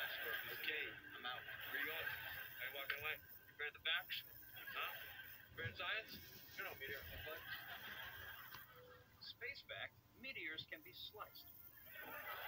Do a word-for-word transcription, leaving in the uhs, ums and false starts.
Okay, I'm out. Where you going? Are you walking away? You afraid of the facts? Huh? Afraid of science? You know, meteor. Space fact, meteors can be sliced.